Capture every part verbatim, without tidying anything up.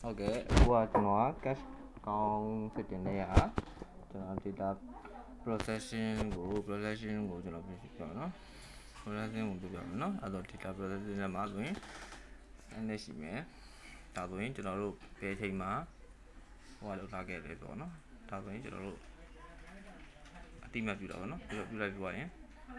Ok, qua cho nó các con cái chuyện này hả? Cho nó thì ta processing của processing của cho nó bị chụp nó, processing của chụp nó, à rồi thì ta processing là mà rồi, anh đây xí mẹ, ta rồi cho nó lúc về thì mà, qua lúc ta cái đấy rồi nó, ta rồi cho nó lúc tìm ra chụp đó nó, chụp chụp lại vậy nhé,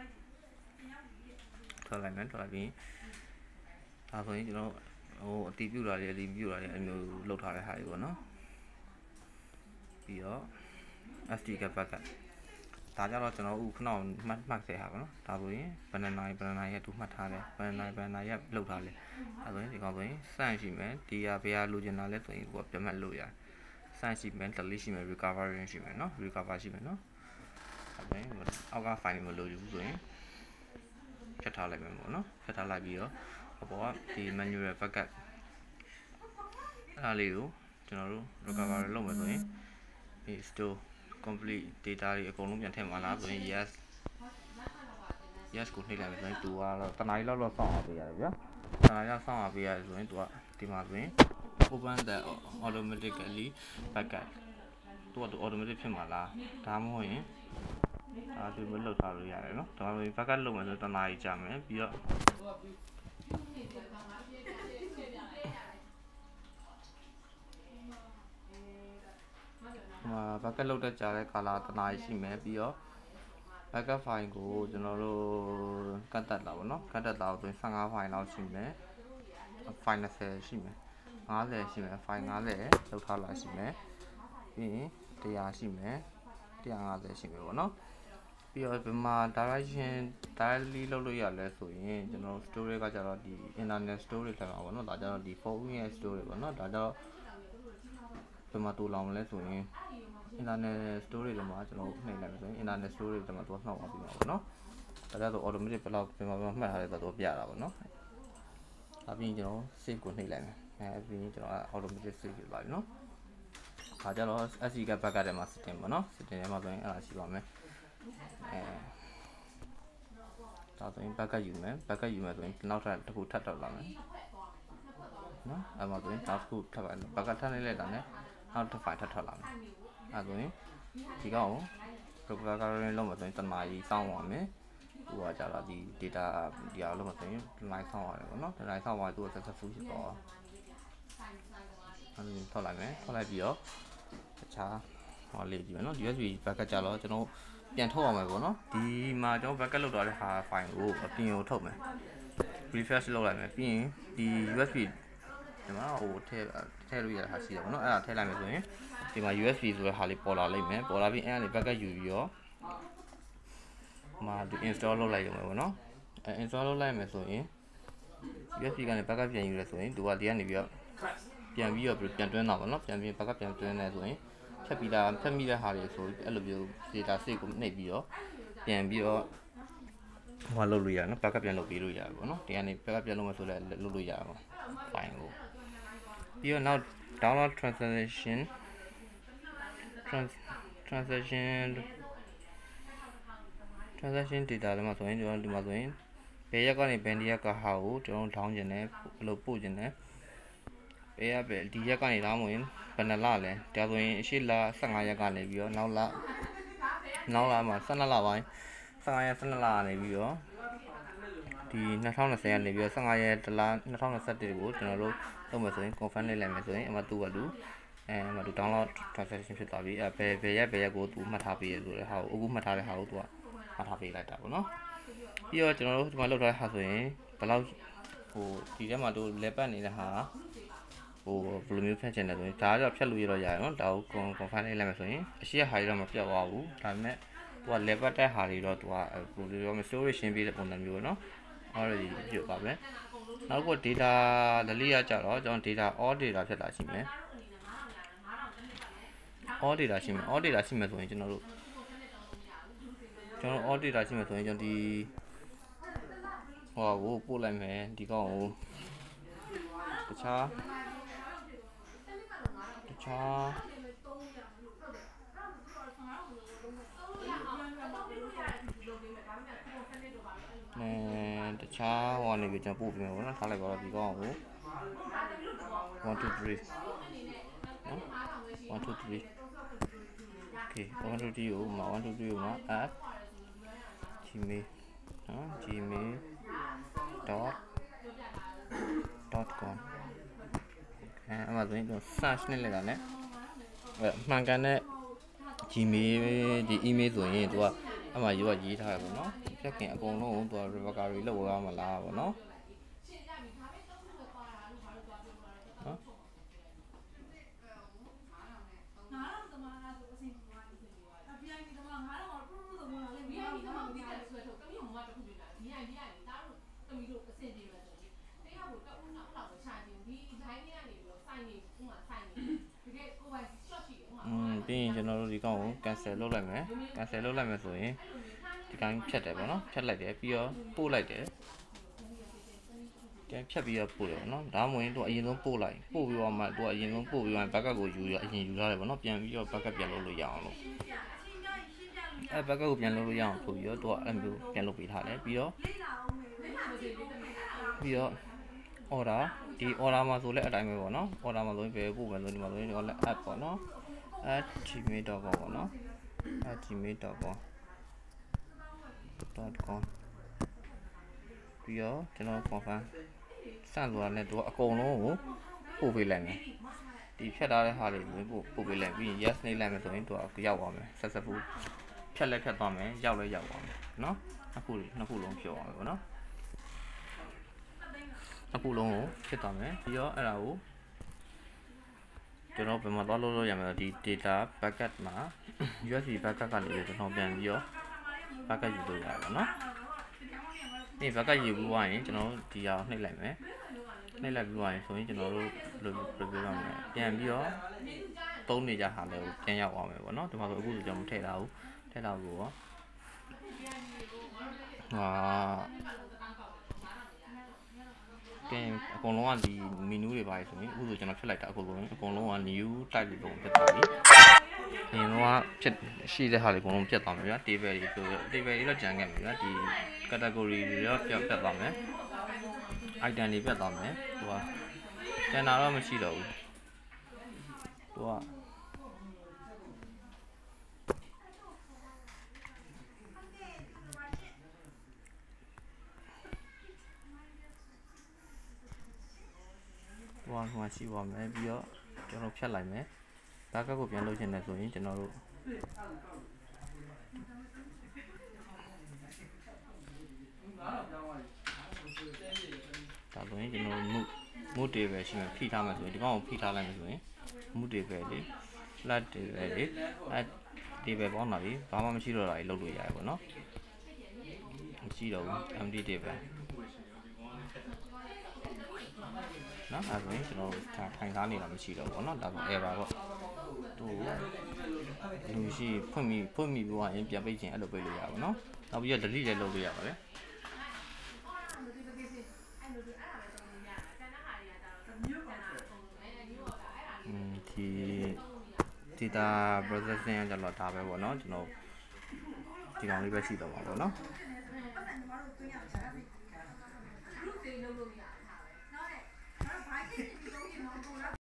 thôi lại mấy thôi lại vì, ta rồi cho nó ồ tìm chụp lại đi tìm chụp lại anh lúc ta lại hay rồi nó, bây giờ ét đê ကပတ်ကဒါကြတော့ကျွန်တော်ဥခဏမှတ်မှတ်ခဲ့တာပေါ့နော်ဒါဆိုရင်ဘယ်နှစ်နိုင်ဘယ်နှစ်နိုင်ရတူမှတ်ထားတယ်ဘယ်နှစ်နိုင်ဘယ်နှစ်နိုင်ရလောက်ထားလဲဒါဆိုရင်ဒီကောင်ဆိုရင်စန့်ရှိမယ်ဒီဟာဘယ်ဟာလိုချင်တာလဲဆိုရင်ကိုကပြတ်မှတ်လို့ရတယ်စန့်ရှိမယ် delete ရှိမယ် recovery ရှိမယ်နော် recover ရှိမယ်နော်ဒါဆိုရင်အောက်က file မလိုဘူးဆိုရင်ဖြတ်ထားလိုက်မယ်ပေါ့နော်ဖြတ်ထားလိုက်ပြီးတော့အပေါ်ကဒီ manual backup အဲ့ဒါလေးကိုကျွန်တော်တို့ recover လုပ်မယ်ဆိုရင်ဒီ store complete data တွေအကုန်လုံးပြန်ထည့်မှာလားဆိုရင် yes yes ကိုနှိပ်လိုက်မယ်ဆိုရင်သူကတော့တနားရီလောက်တော့စောင့်အောင်ပေးရတယ်ဗျာတနားရီလောက်စောင့်အောင်ပေးရတယ်ဆိုရင်သူကဒီမှာဆိုရင် open the automatically backup သူကသူ automatic ဖြစ်မှာလားဒါမှမဟုတ်ရင်ဒါသူမလုပ်ထားလို့ရတယ်နော်ဒါမှမဟုတ် backup လုပ်မယ်ဆိုတနားရီကြာမယ်ပြီးတော့ဘက်ကလောက်တဲ့ကြာတဲ့ကာလာတနားရှိမယ်ပြီးတော့ backup file ကိုကျွန်တော်တို့ကတ်တက်လာပါတော့ကတ်တက်လာဆိုရင်file လောက်ရှိမယ် file 20ရှိမယ်50ရှိမယ် file 50လောက်ထားလာရှိမယ်ပြီးရင်100ရှိမယ်150ရှိမယ်ပေါ့နော်ပြီးတော့ဒီမှာ direction directly လောက်လို့ရလဲဆိုရင်ကျွန်တော် storage ကကြတော့ဒီ internet storage ထက်မှာပေါ့နော်ဒါကြတော့ဒီ phone ရဲ့ storage ပေါ့နော်ဒါကြတော့ဒီမှာတူလောင်လဲဆိုရင် internet storage တွေမှာကျွန်တော်နှိပ်လိုက်မယ်ဆိုရင် internet storage တွေမှာတော့နှောက်အောင်ပြီးပါပေါ့နော်ဒါကြတော့ automatic ဘယ်လောက်ပြန်မှမှတ်ထားလဲဆိုတော့ပြတာပေါ့နော်ဒါပြီးရင်ကျွန်တော် save ကိုနှိပ်လိုက်မယ်အဲပြီးရင်ကျွန်တော် automatic save ဖြစ်သွားပြီနော်ဒါကြတော့ ét đê က backup ထဲမှာ setting ပေါ့နော် setting ထဲမှာဆိုရင်အဲ့ဒါရှိပါမယ်အဲဒါဆိုရင် backup ယူမယ် backup ယူမယ်ဆိုရင်နောက်ထပ်တစ်ခုထပ်တော့လာမယ်နော်အဲ့မှာဆိုရင်နောက်တစ်ခုထပ်ပါ backup ထပ်လိုက်လိုက်တာနဲ့နောက်တစ် file ထပ်ထွက်လာမယ်အဲ့ဆိုရင်ဒီကောင်ကို recovery လုပ်မှဆိုရင်တနားရီစောင့်ပါမယ်ဟိုကကြတော့ဒီ data ဒီအားလုံးမှဆိုရင် line စောင့်ရတယ်ပေါ့နော် line စောင့်ပါသူက successful ဖြစ်သွားအဲ့ဒီထွက်လိုက်မယ်ထွက်လိုက်ပြီးတော့တခြားဟောလေးကြည့်မယ်နော် ยู เอส บี backup ကြတော့ကျွန်တော်ပြန်ထုတ်အောင်မယ်ပေါ့နော်ဒီမှာကျွန်တော် backup လုပ်ထားတဲ့ဟာ file ကိုအပြင်ကိုထုတ်မယ် refresh လုပ်လိုက်မယ်ပြီးရင်ဒီ ยู เอส บี ဒီမှာဟိုထည့်ထည့်လို့ရတာရှိတယ်ပေါ့နော်အဲ့ဒါထည့်လိုက်မယ်ဆိုရင်ဒီမှာ ยู เอส บี ဆိုတဲ့ဟာလေးပေါ်လာလိမ့်မယ်ပေါ်လာပြီးအဲ့ဒါလေး backup ယူပြီးတော့မှာဒီ install လုပ်လိုက်ရုံပဲပေါ့နော်အဲ install လုပ်လိုက်မယ်ဆိုရင် ยู เอส บี ကနေ backup ပြန်ယူရဲဆိုရင်သူကဒီကနေပြီးတော့ပြန်ပြီးတော့ပြန်တွင်းတာပေါ့နော်ပြန်ပြီး backup ပြန်တွင်းနေဆိုရင်ဖြတ်ပြီးတာဖြတ်မိတဲ့ဟာတွေဆိုအဲ့လိုမျိုး data save ကိုနှိပ်ပြီးတော့ပြန်ပြီးတော့ဟိုလုပ်လို့ရနော် backup ပြန်လုပ်ပြီးလို့ရတယ်ပေါ့နော်ဒီကနေ backup ပြန်လုပ်မှဆိုလည်းလုပ်လို့ရပါ file ကိုပြီးတော့နောက် download transaction trans transaction transaction data တွေမှာဆိုရင်ကျွန်တော်ဒီမှာဆိုရင်ဘယ်ရက်ကနေဘယ်ရက်ကဟာကိုကျွန်တော် down ကျင်တယ်ဘယ်လိုပို့ကျင်တယ်ဘယ်ရက်ပဲဒီရက်ကနေတောင်းဝင်ဘယ်နှလလဲဒါဆိုရင်အရှိလ15ရက်ကနေပြီးတော့နောက်လနောက်လမှာ12လပိုင်း15ရက်12လကနေပြီးတော့ဒီ2020ကနေပြီးတော့15ရက်တလ2021ကိုကျွန်တော်တို့လုပ်မယ်ဆိုရင် confirm လုပ်လိုက်မယ်ဆိုရင်အမှတူပါတူအဲအမှတူ download transaction ဖြစ်သွားပြီအဲဘယ်ဘယ်ရက်ဘယ်ရက်ကိုသူမှတ်ထားပေးရဆိုတဲ့ဟာကိုအခုမှတ်ထားတဲ့ဟာကိုသူကမှတ်ထားပေးလိုက်တာပေါ့နော်ပြီးတော့ကျွန်တော်တို့ဒီမှာလုပ်ထားတဲ့ဟာဆိုရင်ဘယ်လောက်ဟိုဒီထဲမှာတို့လဲပတ်နေတဲ့ဟာဟိုဘယ်လိုမျိုးဖြတ်ချင်တယ်ဆိုရင်ဒါကတော့ဖြတ်လို့ရတော့ရတယ်နော်ဒါကို confirm လုပ်လိုက်မယ်ဆိုရင်အရှိရဟာတွေတော့မပြတ်သွားဘူးဒါပေမဲ့သူက level တက်ဟာတွေတော့သူကဘယ်လိုပြောမလဲ storage ရှင်းပေးတဲ့ပုံစံမျိုးနော် already ပြတ်ပါပဲနောက်က data delete ရကြတော့ကျွန်တော် data all data ဖြစ်လာရှိမယ် all data ရှိမယ် all data ရှိမယ်ဆိုရင်ကျွန်တော်တို့ကျွန်တော် all data ရှိမယ်ဆိုရင်ကျွန်တော်ဒီဟိုကိုပို့လိုက်မယ်ဒီကောင်ကိုတခြားတခြားအဲတခြားဟိုကနေပြီးကျွန်တော်ပို့ပြီးမယ်ပေါ့နော်ထားလိုက်ပါတော့ဒီကောင်ကိုone two three နော် one two three okay one two three ကိုမှာ one two three ကိုမှာ at gmail နော် gmail dot dot com အဲအဲ့မှာဆိုရင်ကျွန်တော် search နဲ့လိုက်တာ ਨੇ အဲ့မှန်ကန်တဲ့ gmail ဒီ email ဆိုရင်သူကအမှယူကရေးထားရပေါ့နော်ဖြတ်ခင်အကုန်လုံးကိုသူက recovery လုပ်ရမှာလားပေါ့နော်နော်อืมပြီးရင်ကျွန်တော်တို့ဒီကောင်ကို cancel လုပ်လိုက်မယ် cancel လုပ်လိုက်မယ်ဆိုရင်ဒီကောင်ဖြတ်တယ်ပေါ့နော်ဖြတ်လိုက်တယ်ပြီးတော့ပို့လိုက်တယ်ပြန်ဖြတ်ပြီးတော့ပို့တယ်ပေါ့နော်ဒါမှမဟုတ်ရင်သူအရင်ဆုံးပို့လိုက်ပို့ပြီးတော့မှသူအရင်ဆုံးပို့ပြီးတော့ backup ကိုယူရအရင်ယူထားတယ်ပေါ့နော်ပြန်ပြီးတော့ backup ပြန်လုပ်လို့ရအောင်လို့အဲ backup ကိုပြန်လုပ်လို့ရအောင်ဆိုပြီးတော့သူကအဲ့မျိုးပြန်လုပ်ပေးထားတယ်ပြီးတော့ပြီးတော့ order ဒီ order မှာဆိုလဲအတိုင်းပဲပေါ့နော် order မှာဆိုရင်ဘယ်ပို့မယ်ဆိုဒီမှာဆိုရင်ဒီကလည်း app ပေါ့နော် at gmail dot com ပေါ့နော် at gmail dot com dot com ပြီးတော့ကျွန်တော် confirm စမ်းသွားတဲ့သူကအကုန်လုံးကိုပို့ပေးလိုက်မယ်ဒီဖြတ်ထားတဲ့ဟာလေးကိုပို့ပို့ပေးလိုက်ပြီးရင် yes နှိပ်လိုက်မယ်ဆိုရင်သူကရောက်သွားမယ် successful ဖြတ်လဲဖြတ်သွားမယ်ရောက်လဲရောက်သွားမယ်နော်အခုနှစ်ခုလုံးဖြတ်သွားမယ်ပေါ့နော်အခုလုံးကိုဖြစ်သွားမယ်ပြီးတော့အဲ့ဒါကိုကျွန်တော်ဘယ်မှာသွားလို့လို့ရမလဲဒီ data backup မှာ U S B backup ကနေကျွန်တော်ပြန်ပြီးတော့ backup ယူလို့ရတယ်ပေါ့နော်ဒီ backup ယူပြီးသွားရင်ကျွန်တော်ဒီဟာနှိပ်လိုက်မယ်နှိပ်လိုက်ပြီးသွားရင်ဆိုရင်ကျွန်တော်တို့လိုလိုပြောရမယ်ပြန်ပြီးတော့သုံးနေကြဟာလည်းကိုပြန်ရောက်အောင်မယ်ပေါ့နော်ဒီမှာဆိုအခုဆိုကျွန်တော်မထည့်တာဘူးထည့်တာကိုရောဟာပြန်အကုန်လုံးကဒီ menu တွေပါဆိုရင်အခုဆိုကျွန်တော်ဖြတ်လိုက်တာအကုန်လုံးအကုန်လုံးက new type တွေပုံပြတ်သွားပြီအရင်တော့ဖြတ်ရှိတဲ့ဟာတွေအကုန်လုံးပြတ်သွားမယ်ဗျာ table တွေဆို table တွေတော့ကျန်ခဲ့မယ်ဗျာဒီ category တွေတော့ပြတ်ပြတ်သွားမယ် item တွေပြတ်သွားမယ်သူကကျန်တာတော့မရှိတော့ဘူးသူကဟိုဟိုရှိပါမယ်ပြီးတော့ကျွန်တော်ဖြတ်လိုက်မယ်ဒါကကိုပြန်လုပ်ချင်တယ်ဆိုရင်ကျွန်တော်တို့ဒါဆိုရင်ကျွန်တော်မှုမှုတွေပဲရှိမယ်ဖိထားမယ်ဆိုရင်ဒီကောင်ကိုဖိထားလိုက်မယ်ဆိုရင်မှုတွေပဲလေ flat တွေပဲလေအဲဒီပဲပေါင်းတာပြီဘာမှမရှိတော့တာကြီးလုပ်လို့ရတယ်ပေါ့နော်မရှိတော့ဘူး empty တွေပဲနော်အဲ့ဒါဆိုရင်ကျွန်တော်ထိုင်ထားနေတာမရှိတော့ဘူးเนาะဒါဆို error ပေါ့သူလူရှိဖွင့်ပြီးဖွင့်ပြီးပြောရင်ပြန်ပိတ်ခြင်းအဲ့လိုပိတ်လို့ရပါဘူးเนาะနောက်ပြီးတော့ delete လည်းလုပ်လို့ရပါတယ်อืมဒီ data processing ကကျတော့ဒါပဲပေါ့เนาะကျွန်တော်ဒီကောင်လေးပဲရှိတော့ပါပေါ့เนาะ